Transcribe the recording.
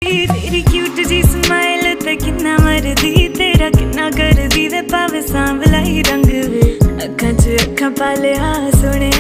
तेरी क्यूट जी स्माइल ते किन्ना मरदी तेरा किन्ना करदी वे पावे सांवला ही रंग वे अखां च अखां पा लिया सोने